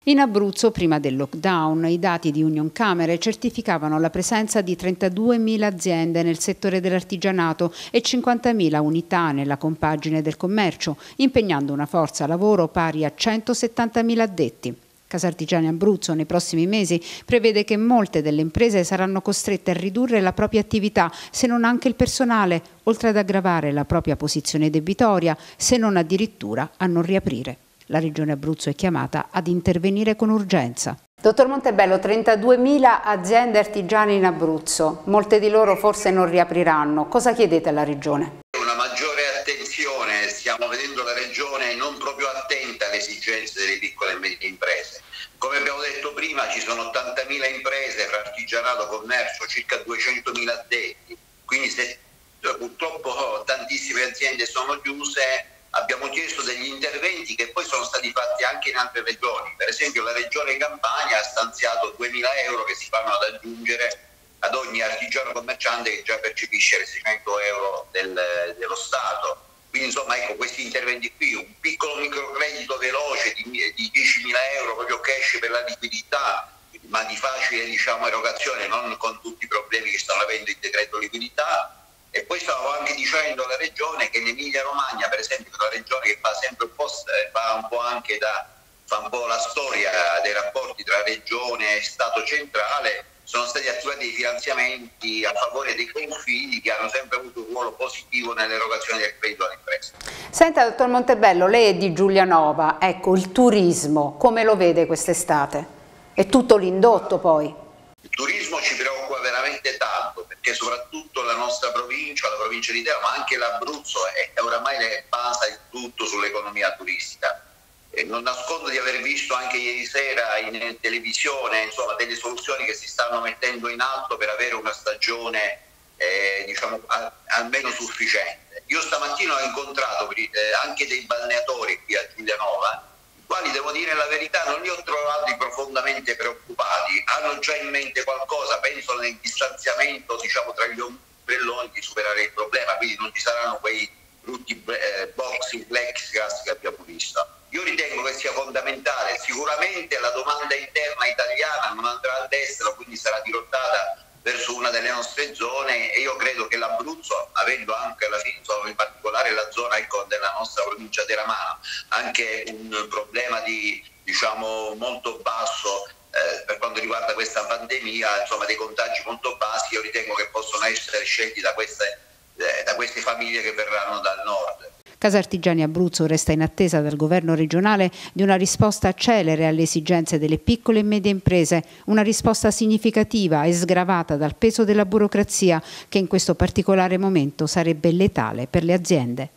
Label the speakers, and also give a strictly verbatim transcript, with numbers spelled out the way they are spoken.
Speaker 1: In Abruzzo, prima del lockdown, i dati di Unioncamere certificavano la presenza di trentaduemila aziende nel settore dell'artigianato e cinquantamila unità nella compagine del commercio, impegnando una forza lavoro pari a centosettantamila addetti. Casartigiani Abruzzo nei prossimi mesi prevede che molte delle imprese saranno costrette a ridurre la propria attività, se non anche il personale, oltre ad aggravare la propria posizione debitoria, se non addirittura a non riaprire. La Regione Abruzzo è chiamata ad intervenire con urgenza. Dottor Montebello, trentaduemila aziende artigiane in Abruzzo, molte di loro forse non riapriranno. Cosa chiedete alla Regione?
Speaker 2: Una maggiore attenzione, stiamo vedendo la Regione non proprio attenta alle esigenze delle piccole e medie imprese. Come abbiamo detto prima, ci sono ottantamila imprese fra artigianato, commercio, circa duecentomila addetti, quindi se purtroppo tantissime aziende sono chiuse. Abbiamo chiesto degli interventi che poi sono stati fatti anche in altre regioni. Per esempio la regione Campania ha stanziato duemila euro che si fanno ad aggiungere ad ogni artigiano commerciante che già percepisce le seicento euro del, dello Stato. Quindi insomma ecco questi interventi qui, un piccolo microcredito veloce di, di diecimila euro proprio cash per la liquidità, ma di facile diciamo erogazione, non con tutti i problemi che stanno avendo il decreto liquidità. E poi stavo anche dicendo alla Regione che in Emilia Romagna, per esempio, che è una regione che fa sempre un po', fa un po' anche da, fa un po' la storia dei rapporti tra Regione e Stato centrale, sono stati attivati dei finanziamenti a favore dei confidi che hanno sempre avuto un ruolo positivo nell'erogazione del credito alle imprese.
Speaker 1: Senta, dottor Montebello, lei è di Giulianova, ecco, il turismo, come lo vede quest'estate? È tutto l'indotto poi?
Speaker 2: Il turismo ci preoccupa veramente tanto, perché soprattutto la nostra provincia, la provincia di Teramo, ma anche l'Abruzzo è oramai basa il tutto sull'economia turistica. E non nascondo di aver visto anche ieri sera in televisione insomma, delle soluzioni che si stanno mettendo in atto per avere una stagione eh, diciamo, a, almeno sufficiente. Io stamattina ho incontrato eh, anche dei balneatori qui a Giulianova, quali devo dire la verità non li ho trovati profondamente preoccupati, hanno già in mente qualcosa, penso nel distanziamento diciamo, tra gli ombrelloni di superare il problema, quindi non ci saranno quei brutti eh, boxing plexiglass che abbiamo visto. Io ritengo che sia fondamentale, sicuramente la domanda interna italiana non andrà all'estero, quindi sarà dirottata verso una delle nostre zone e io credo che l'Abruzzo, avendo anche alla fine, in particolare la zona ecco, della nostra provincia teramana, anche un problema di diciamo molto basso eh, per quanto riguarda questa pandemia, insomma dei contagi molto bassi, io ritengo che possono essere scelti da queste, eh, da queste famiglie che verranno dal nord.
Speaker 1: Casartigiani Abruzzo resta in attesa dal governo regionale di una risposta celere alle esigenze delle piccole e medie imprese, una risposta significativa e sgravata dal peso della burocrazia che in questo particolare momento sarebbe letale per le aziende.